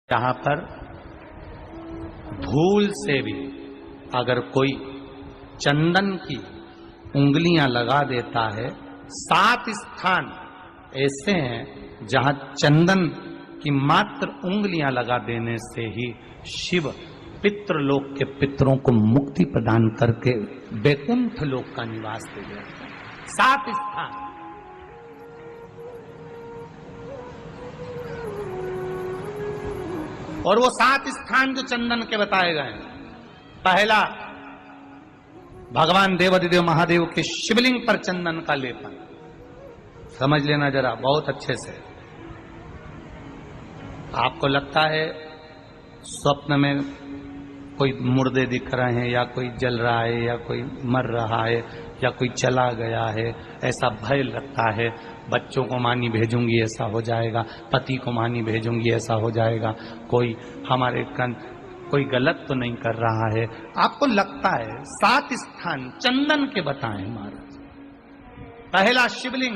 यहाँ पर भूल से भी अगर कोई चंदन की उंगलियां लगा देता है, 7 स्थान ऐसे हैं जहां चंदन की मात्र उंगलियां लगा देने से ही शिव पितृलोक के पितरों को मुक्ति प्रदान करके वैकुंठ लोक का निवास दे देते हैं। 7 स्थान। और वो 7 स्थान जो चंदन के बताए गए हैं, पहला भगवान देवाधिदेव महादेव के शिवलिंग पर चंदन का लेपन। समझ लेना जरा बहुत अच्छे से। आपको लगता है स्वप्न में कोई मुर्दे दिख रहे हैं, या कोई जल रहा है, या कोई मर रहा है, या कोई चला गया है, ऐसा भय लगता है। बच्चों को मानी भेजूंगी ऐसा हो जाएगा, पति को मानी भेजूंगी ऐसा हो जाएगा, कोई हमारे कोई गलत तो नहीं कर रहा है। आपको लगता है 7 स्थान चंदन के बताएं महाराज। पहला शिवलिंग,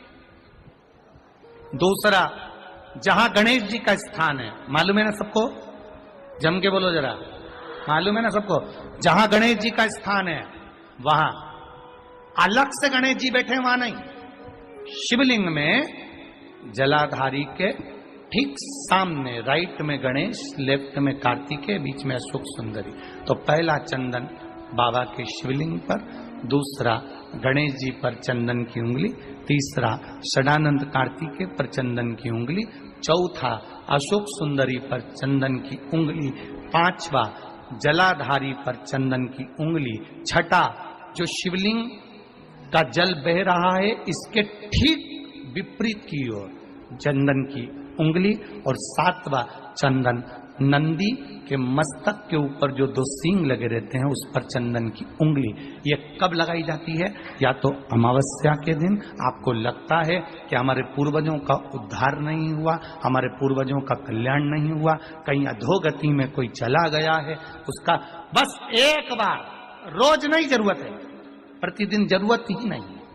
दूसरा जहां गणेश जी का स्थान है, मालूम है ना सबको? जम के बोलो जरा, मालूम है ना सबको? जहां गणेश जी का स्थान है वहां अलग से गणेश जी बैठे, वहां नहीं। शिवलिंग में जलाधारी के ठीक सामने राइट में गणेश, लेफ्ट में कार्तिकेय, बीच में अशोक सुंदरी। तो पहला चंदन बाबा के शिवलिंग पर, दूसरा गणेश जी पर चंदन की उंगली, तीसरा षडानंद कार्तिकेय पर चंदन की उंगली, चौथा अशोक सुंदरी पर चंदन की उंगली, पांचवा जलाधारी पर चंदन की उंगली, छठा जो शिवलिंग का जल बह रहा है इसके ठीक विपरीत की ओर चंदन की उंगली, और 7वां चंदन नंदी के मस्तक के ऊपर जो 2 सींग लगे रहते हैं उस पर चंदन की उंगली। ये कब लगाई जाती है? या तो अमावस्या के दिन। आपको लगता है कि हमारे पूर्वजों का उद्धार नहीं हुआ, हमारे पूर्वजों का कल्याण नहीं हुआ, कहीं अधोगति में कोई चला गया है, उसका बस एक बार, रोज नहीं जरूरत है, प्रतिदिन जरूरत ही नहीं है,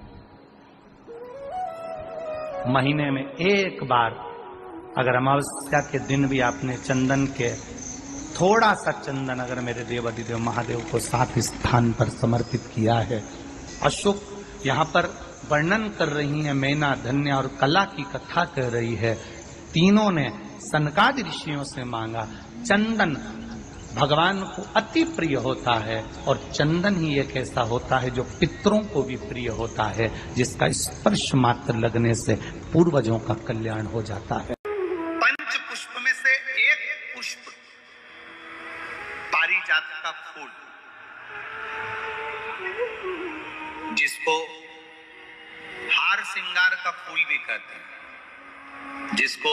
महीने में एक बार अगर अमावस्या के दिन भी आपने चंदन के थोड़ा सा चंदन अगर मेरे देवाधिदेव महादेव को 7 स्थान पर समर्पित किया है। अशोक यहाँ पर वर्णन कर रही है, मैना, धन्य और कला की कथा कह रही है। तीनों ने सनकादि ऋषियों से मांगा। चंदन भगवान को अति प्रिय होता है, और चंदन ही एक ऐसा होता है जो पितरों को भी प्रिय होता है, जिसका स्पर्श मात्र लगने से पूर्वजों का कल्याण हो जाता है। पंच पुष्प में से एक पुष्प पारिजात का फूल, जिसको हार श्रृंगार का फूल भी कहते हैं, जिसको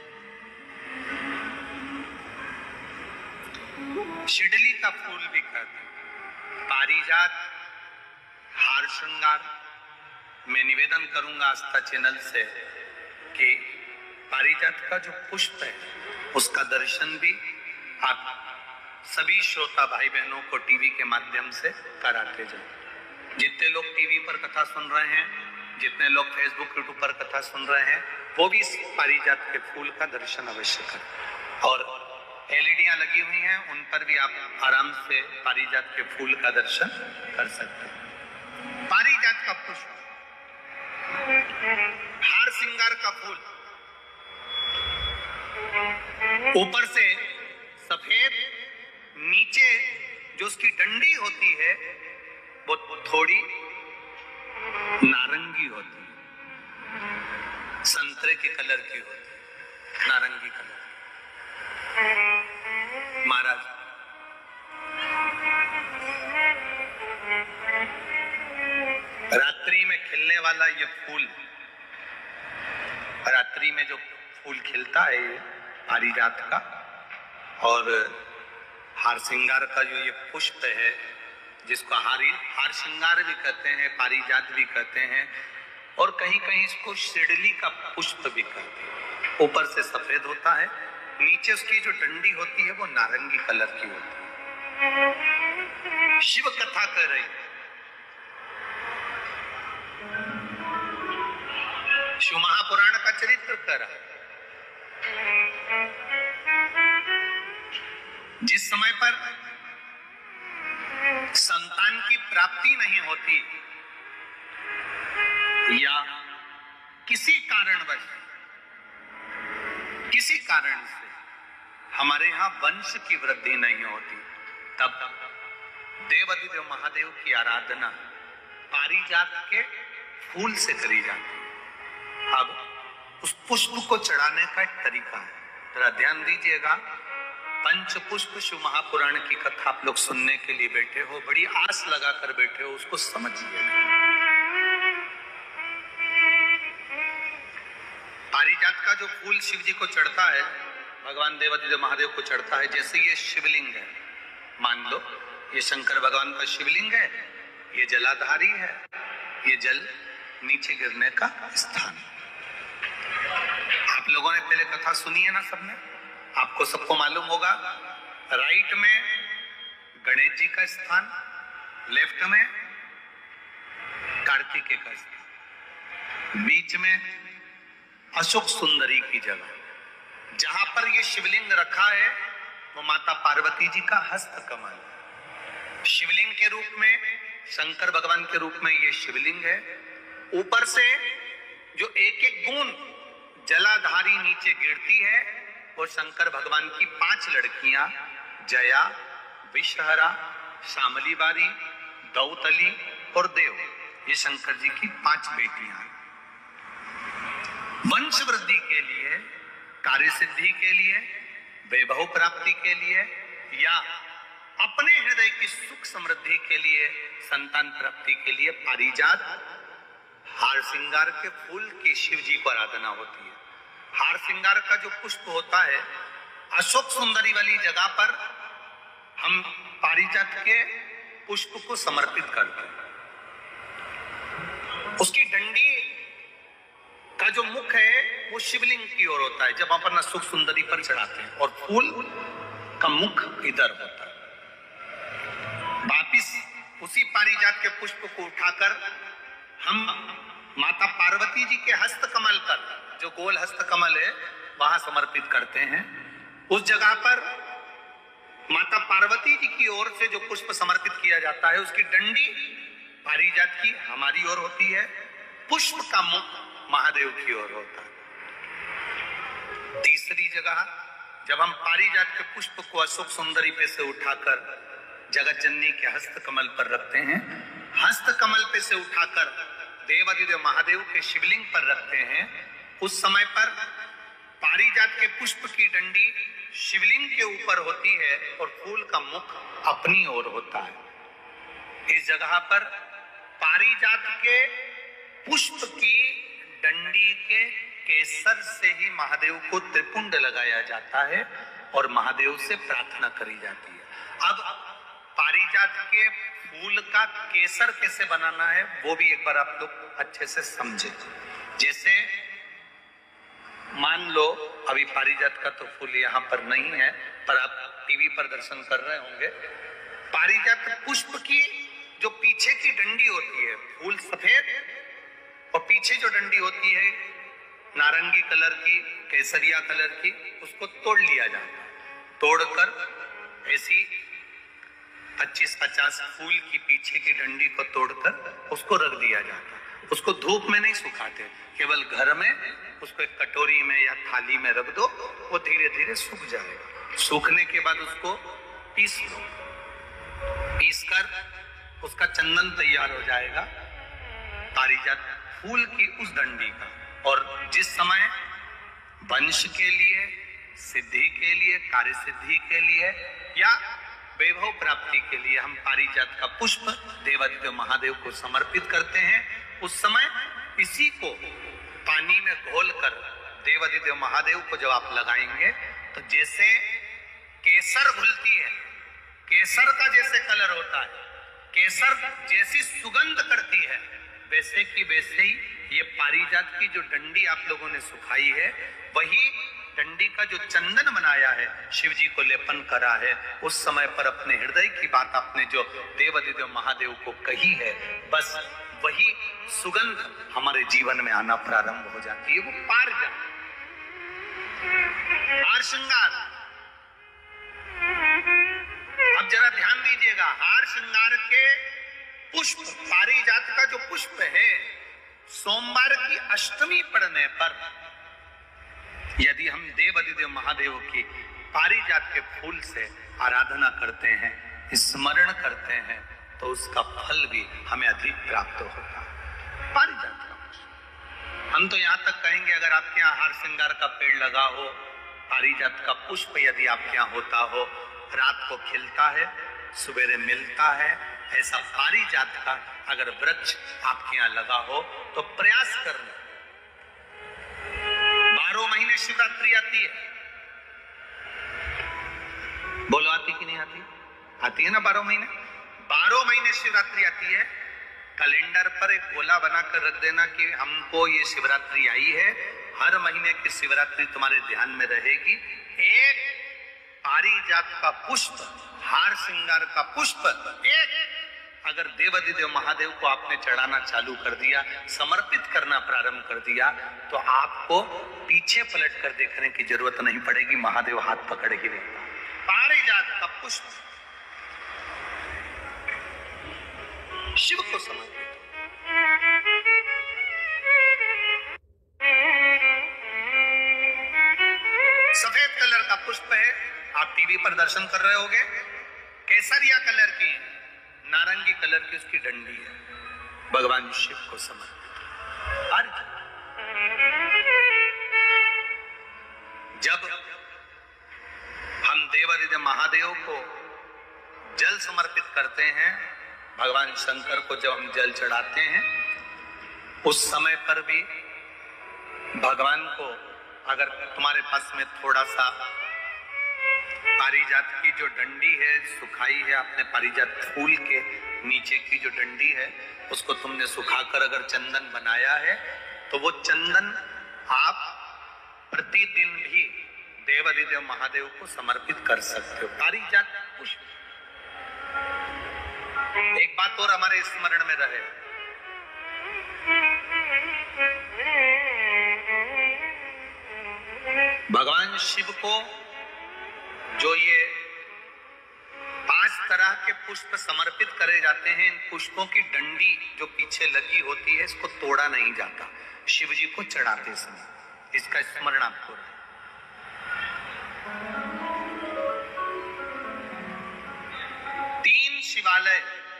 शिडली का फूल भी कहते हैं। पारिजात, हार श्रृंगार। मैं निवेदन करूंगा आस्था चैनल से कि पारिजात का जो पुष्प है उसका दर्शन भी आप सभी श्रोता भाई बहनों को टीवी के माध्यम से कराते जाएं। जितने लोग टीवी पर कथा सुन रहे हैं, जितने लोग फेसबुक यूट्यूब पर कथा सुन रहे हैं, वो भी इस पारिजात के फूल का दर्शन अवश्य करें। और एलईडियां लगी हुई हैं, उन पर भी आप आराम से पारिजात के फूल का दर्शन कर सकते हैं। पारिजात का पुष्प, हार श्रृंगार का फूल, ऊपर से सफेद, नीचे जो उसकी डंडी होती है वो थोड़ी नारंगी होती है, संतरे के कलर की होती है, नारंगी कलर। महाराज, रात्रि में खिलने वाला ये फूल, रात्रि में जो फूल खिलता है ये पारिजात का, और हार श्रृंगार का जो ये पुष्प है, जिसको हार श्रृंगार भी कहते हैं, पारिजात भी कहते हैं, और कहीं कहीं इसको शिडली का पुष्प भी कहते हैं। ऊपर से सफेद होता है, नीचे उसकी जो डंडी होती है वो नारंगी कलर की होती है। शिव कथा कर रही है, शिव महापुराण का चरित्र कर रहा है। जिस समय पर संतान की प्राप्ति नहीं होती या किसी कारण से हमारे यहां वंश की वृद्धि नहीं होती, तब देवाधिदेव महादेव की आराधना पारिजात के फूल से करी जाती है। अब उस पुष्प को चढ़ाने का एक तरीका है, जरा ध्यान दीजिएगा। पंचपुष्प शिव महापुराण की कथा आप लोग सुनने के लिए बैठे हो, बड़ी आस लगाकर बैठे हो, उसको समझिएगा। पारिजात का जो फूल शिव जी को चढ़ता है, भगवान देवाधिदेव महादेव को चढ़ता है, जैसे ये शिवलिंग है, मान लो ये शंकर भगवान का शिवलिंग है, ये जलाधारी है, ये जल नीचे गिरने का स्थान। आप लोगों ने पहले कथा सुनी है ना सबने, आपको सबको मालूम होगा। राइट में गणेश जी का स्थान, लेफ्ट में कार्तिकेय का स्थान, बीच में अशोक सुंदरी की जगह। जहां पर यह शिवलिंग रखा है वो माता पार्वती जी का हस्त कमल, शिवलिंग के रूप में, शंकर भगवान के रूप में यह शिवलिंग है। ऊपर से जो एक एक बूंद जलाधारी नीचे गिरती है वो शंकर भगवान की 5 लड़कियां, जया, विषहरा, शामली बारी, दौतली और देव, ये शंकर जी की 5 बेटियां हैं। वंश वृद्धि के लिए, कार्य सिद्धि के लिए, वैभव प्राप्ति के लिए या अपने हृदय की सुख समृद्धि के लिए, संतान प्राप्ति के लिए पारिजात हार श्रृंगार के फूल की शिव जी को आराधना होती है। हार श्रृंगार का जो पुष्प होता है, अशोक सुंदरी वाली जगह पर हम पारिजात के पुष्प को समर्पित करते हैं। उसकी डंडी का जो मुख है वो शिवलिंग की ओर होता है जब अपन अशोक सुंदरी पर चढ़ाते हैं, और फूल का मुख इधर होता है। वापिस उसी पारिजात के पुष्प को उठाकर हम माता पार्वती जी के हस्त कमल पर, जो गोल हस्त कमल है, वहां समर्पित करते हैं। उस जगह पर माता पार्वती जी की ओर से जो पुष्प समर्पित किया जाता है, उसकी डंडी पारिजात की हमारी ओर होती है, पुष्प का मुख महादेव की ओर होता है। तीसरी जगह जब हम पारिजात के पुष्प को अशोक सुंदरी पे से उठाकर जगत जननी के हस्त कमल पर रखते हैं, हस्त कमल पे से उठाकर देवाधिदेव महादेव के शिवलिंग पर रखते हैं, उस समय पर पारिजात के पुष्प की डंडी शिवलिंग के ऊपर होती है और फूल का मुख अपनी ओर होता है। इस जगह पर पारिजात के पुष्प की डंडी के केसर से ही महादेव को त्रिपुंड लगाया जाता है और महादेव से प्रार्थना करी जाती है। अब पारिजात के फूल का केसर कैसे बनाना है वो भी एक बार आप लोग अच्छे से समझे। जैसे मान लो अभी पारिजात का तो फूल यहाँ पर नहीं है, पर आप टीवी पर दर्शन कर रहे होंगे। पारिजात पुष्प की जो पीछे की डंडी होती है, फूल सफेद और पीछे जो डंडी होती है नारंगी कलर की, केसरिया कलर की, उसको तोड़ लिया जाता है। तोड़कर ऐसी 25-50 फूल की पीछे की डंडी को तोड़कर उसको रख दिया जाता है। उसको धूप में नहीं सुखाते, केवल घर में उसको एक कटोरी में या थाली में रख दो, वो धीरे धीरे सूख जाएगा। सूखने के बाद उसको पीस लो, पीसकर उसका चंदन तैयार हो जाएगा पारिजात फूल की उस डंडी का। और जिस समय वंश के लिए, सिद्धि के लिए, कार्य सिद्धि के लिए या वैभव प्राप्ति के लिए हम पारिजात का पुष्प देवाधिदेव महादेव को समर्पित करते हैं, उस समय इसी को पानी में घोलकर देवाधिदेव महादेव को जब आप लगाएंगे तो जैसे केसर घुलती है, केसर का जैसे कलर होता है, केसर जैसी सुगंध करती है, वैसे की वैसे ही ये पारिजात की जो डंडी आप लोगों ने सुखाई है, वही डंडी का जो चंदन बनाया है, शिव जी को लेपन करा है, उस समय पर अपने हृदय की बात आपने जो देवाधिदेव महादेव को कही है, बस वही सुगंध हमारे जीवन में आना प्रारंभ हो जाती है। वो पारिजात हार श्रृंगार पुष्प पारिजात का जो पुष्प है, सोमवार की अष्टमी पड़ने पर यदि हम देव अधिदेव महादेव की पारिजात के फूल से आराधना करते हैं, स्मरण करते हैं, तो उसका फल भी हमें अधिक प्राप्त होता है। पारिजात का पुष्प, हम तो यहां तक कहेंगे अगर आपके यहाँ हार श्रृंगार का पेड़ लगा हो, पारिजात का पुष्प यदि आपके यहाँ होता हो, रात को खिलता है, सवेरे मिलता है, ऐसा पारिजात का अगर वृक्ष आपके यहाँ लगा हो तो प्रयास करना। 12 महीने शिवरात्रि आती है, बोलो आती कि नहीं आती? आती है ना 12 महीने। 12 महीने शिवरात्रि आती है। कैलेंडर पर एक गोला बनाकर रख देना कि हमको ये शिवरात्रि आई है, हर महीने की शिवरात्रि तुम्हारे ध्यान में रहेगी। एक पारिजात का पुष्प, हार श्रृंगार का पुष्प, एक अगर देवाधिदेव महादेव को आपने चढ़ाना चालू कर दिया, समर्पित करना प्रारंभ कर दिया, तो आपको पीछे पलट कर देखने की जरूरत नहीं पड़ेगी, महादेव हाथ पकड़ के देता। पारिजात का पुष्प शिव को समर्पित। सफेद कलर का पुष्प है, आप टीवी पर दर्शन कर रहे होंगे। केसरिया कलर की, नारंगी कलर की उसकी डंडी है, भगवान शिव को समर्पित। और जब हम देवाधिदेव महादेव को जल समर्पित करते हैं, भगवान शंकर को जब हम जल चढ़ाते हैं, उस समय पर भी भगवान को अगर तुम्हारे पास में थोड़ा सा पारिजात की जो डंडी है सुखाई है, आपने पारिजात फूल के नीचे की जो डंडी है उसको तुमने सुखाकर अगर चंदन बनाया है, तो वो चंदन आप प्रतिदिन भी देवाधिदेव महादेव को समर्पित कर सकते हो। पारिजात पुष्प। एक बात और हमारे स्मरण में रहे, भगवान शिव को जो ये 5 तरह के पुष्प समर्पित करे जाते हैं, इन पुष्पों की डंडी जो पीछे लगी होती है, इसको तोड़ा नहीं जाता शिव जी को चढ़ाते समय। इसका स्मरण आपको रहे। 3 शिवालय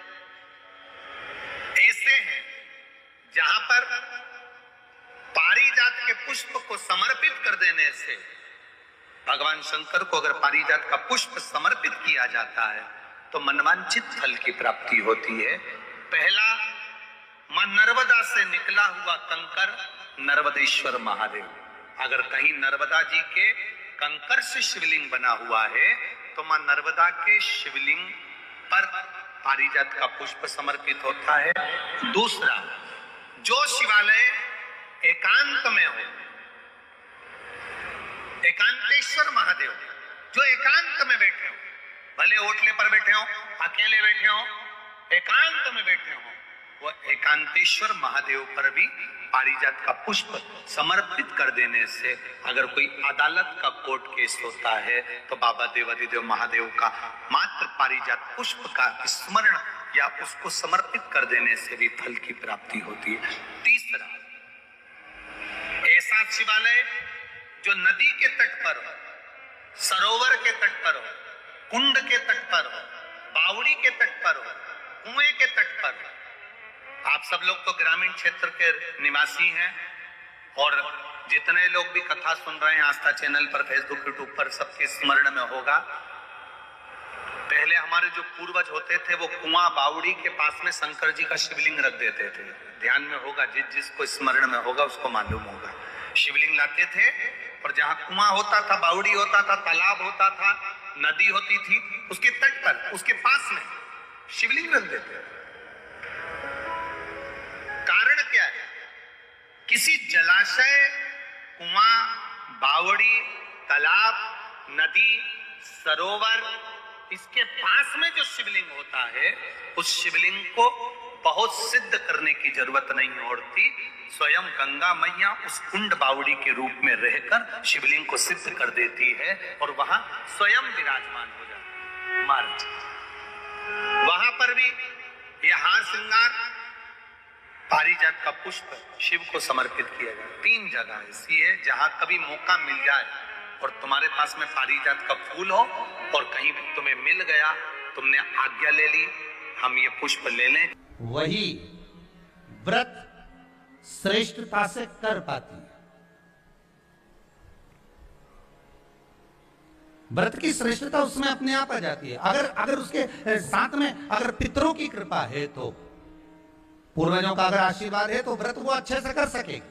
ऐसे हैं जहां पर पारिजात के पुष्प को समर्पित कर देने से, भगवान शंकर को अगर पारिजात का पुष्प समर्पित किया जाता है तो मनवांछित फल की प्राप्ति होती है। पहला, मां नर्मदा से निकला हुआ कंकर नर्मदेश्वर महादेव। अगर कहीं नर्मदा जी के कंकर से शिवलिंग बना हुआ है तो मां नर्मदा के शिवलिंग पर पारिजात का पुष्प समर्पित होता है। दूसरा, जो शिवालय एकांत में हो, एकांतेश्वर महादेव जो एकांत में बैठे हो, भले ओटले पर बैठे हो, अकेले बैठे हो, एकांत में बैठे हो, वो एकांतेश्वर महादेव पर भी पारिजात का पुष्प समर्पित कर देने से, अगर कोई अदालत का कोर्ट केस होता है तो बाबा देवाधिदेव महादेव का मात्र पारिजात पुष्प का स्मरण या उसको समर्पित कर देने से भी फल की प्राप्ति होती है। तीसरा, ऐसा शिवालय जो नदी के तट पर हो, सरोवर के तट पर हो, कुंड के तट पर हो, बावड़ी के तट पर हो, कुएं के तट पर हो। आप सब लोग तो ग्रामीण क्षेत्र के निवासी हैं और जितने लोग भी कथा सुन रहे हैं आस्था चैनल पर, फेसबुक, यूट्यूब पर, सबके स्मरण में होगा, पहले हमारे जो पूर्वज होते थे वो कुआं बावड़ी के पास में शंकर जी का शिवलिंग रख देते थे। ध्यान में होगा, जिसको स्मरण में होगा उसको मालूम होगा। शिवलिंग लाते थे और जहां कुआं होता था, बावड़ी होता था, तालाब होता था, नदी होती थी, उसके तट पर, उसके पास में शिवलिंग रख देते थे। कारण क्या है? किसी जलाशय, कुआं, बावड़ी, तालाब, नदी, सरोवर, इसके पास में जो शिवलिंग होता है, उस शिवलिंग को बहुत सिद्ध करने की जरूरत नहीं होती। स्वयं गंगा मैया उस कुंड बावड़ी के रूप में रहकर शिवलिंग को सिद्ध कर देती है और वहां स्वयं विराजमान हो जाती है। वहां पर भी यह हार श्रृंगार पारिजात का पुष्प शिव को समर्पित किया गया। 3 जगह ऐसी है जहां कभी मौका मिल जाए और तुम्हारे पास में पारिजात का फूल हो और कहीं भी तुम्हें मिल गया, तुमने आज्ञा ले ली, हम ये पुष्प ले लें, वही व्रत श्रेष्ठता से कर पाती है। व्रत की श्रेष्ठता उसमें अपने आप आ जाती है। अगर उसके साथ में अगर पितरों की कृपा है, तो पूर्वजों का अगर आशीर्वाद है, तो व्रत वो अच्छे से कर सकेगा।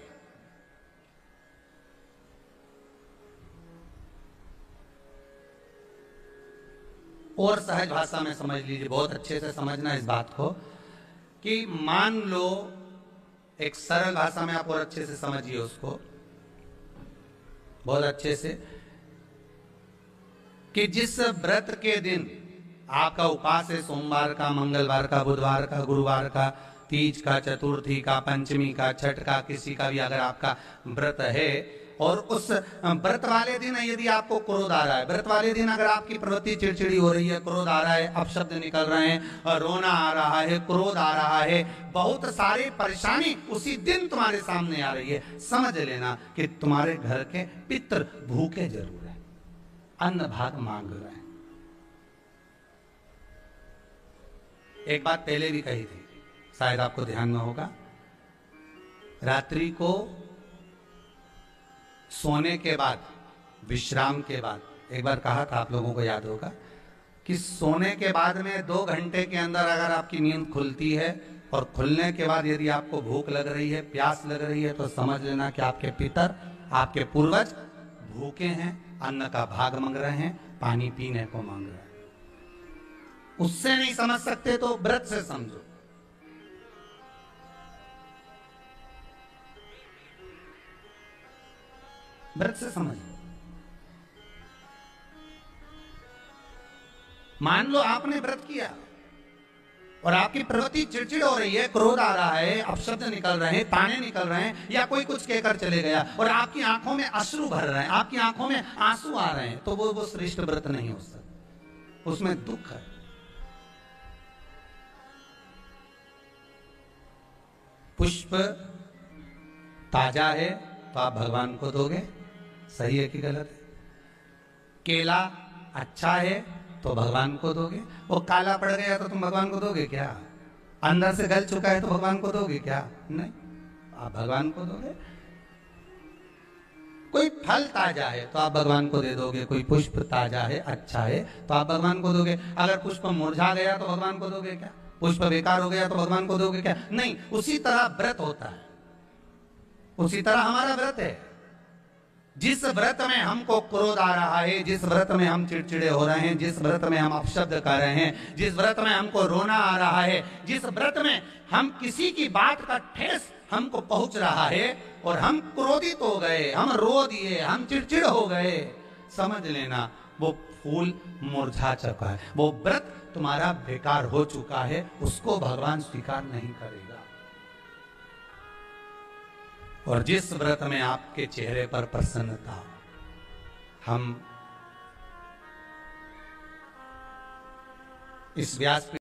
और सहज भाषा में समझ लीजिए, बहुत अच्छे से समझना इस बात को, कि मान लो, एक सरल भाषा में आप और अच्छे से समझिए उसको, बहुत अच्छे से, कि जिस व्रत के दिन आपका उपवास है, सोमवार का, मंगलवार का, बुधवार का, गुरुवार का, तीज का, चतुर्थी का, पंचमी का, छठ का, किसी का भी अगर आपका व्रत है, और उस व्रत वाले दिन यदि आपको क्रोध आ रहा है, व्रत वाले दिन अगर आपकी प्रवृत्ति चिड़चिड़ी हो रही है, क्रोध आ रहा है, अपशब्द निकल रहे हैं, रोना आ रहा है, क्रोध आ रहा है, बहुत सारी परेशानी उसी दिन तुम्हारे सामने आ रही है, समझ लेना कि तुम्हारे घर के पितर भूखे जरूर है, अन्न भाग मांग रहे हैं। एक बात पहले भी कही थी, शायद आपको ध्यान में होगा, रात्रि को सोने के बाद, विश्राम के बाद, एक बार कहा था, आप लोगों को याद होगा, कि सोने के बाद में 2 घंटे के अंदर अगर आपकी नींद खुलती है और खुलने के बाद यदि आपको भूख लग रही है, प्यास लग रही है, तो समझ लेना कि आपके पितर, आपके पूर्वज भूखे हैं, अन्न का भाग मांग रहे हैं, पानी पीने को मांग रहे हैं। उससे नहीं समझ सकते तो व्रत से समझो। व्रत से समझ। मान लो आपने व्रत किया और आपकी प्रवृत्ति चिड़चिड़ हो रही है, क्रोध आ रहा है, अपशब्द निकल रहे हैं, ताने निकल रहे हैं, या कोई कुछ कहकर चले गया और आपकी आंखों में अश्रु भर रहे हैं, आपकी आंखों में आंसू आ रहे हैं, तो वो श्रेष्ठ व्रत नहीं हो सकता, उसमें दुख है। पुष्प ताजा है तो आप भगवान को दोगे, सही है कि गलत है? केला अच्छा है तो भगवान को दोगे, वो काला पड़ गया तो तुम भगवान को दोगे क्या? अंदर से गल चुका है तो भगवान को दोगे क्या? नहीं, आप भगवान को दोगे। कोई फल ताजा है तो आप भगवान को दे दोगे, कोई पुष्प ताजा है, अच्छा है तो आप भगवान को दोगे। अगर पुष्प मुरझा गया तो भगवान को दोगे क्या? पुष्प बेकार हो गया तो भगवान को दोगे क्या? नहीं। उसी तरह व्रत होता है, उसी तरह हमारा व्रत है। जिस व्रत में हमको क्रोध आ रहा है, जिस व्रत में हम चिड़चिड़े हो रहे हैं, जिस व्रत में हम अपशब्द कर रहे हैं, जिस व्रत में हमको रोना आ रहा है, जिस व्रत में हम किसी की बात का ठेस हमको पहुंच रहा है और हम क्रोधित हो गए, हम रो दिए, हम चिड़चिड़ हो गए, समझ लेना वो फूल मुरझा चुका है, वो व्रत तुम्हारा बेकार हो चुका है, उसको भगवान स्वीकार नहीं करेगा। और जिस व्रत में आपके चेहरे पर प्रसन्नता, हम इस व्यास